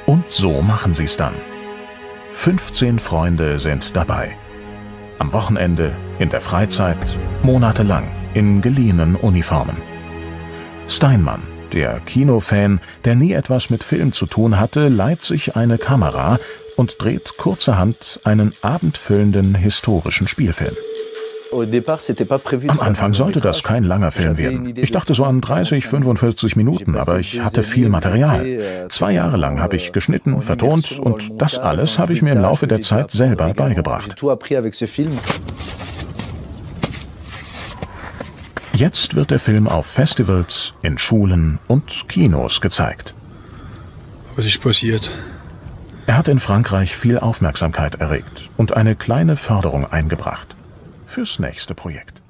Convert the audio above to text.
Und so machen sie es dann. 15 Freunde sind dabei. Am Wochenende, in der Freizeit, monatelang, in geliehenen Uniformen. Steinmann, der Kinofan, der nie etwas mit Film zu tun hatte, leiht sich eine Kamera und dreht kurzerhand einen abendfüllenden historischen Spielfilm. Am Anfang sollte das kein langer Film werden. Ich dachte so an 30, 45 Minuten, aber ich hatte viel Material. 2 Jahre lang habe ich geschnitten, vertont und das alles habe ich mir im Laufe der Zeit selber beigebracht. Jetzt wird der Film auf Festivals, in Schulen und Kinos gezeigt. Was ist passiert? Er hat in Frankreich viel Aufmerksamkeit erregt und eine kleine Förderung eingebracht fürs nächste Projekt.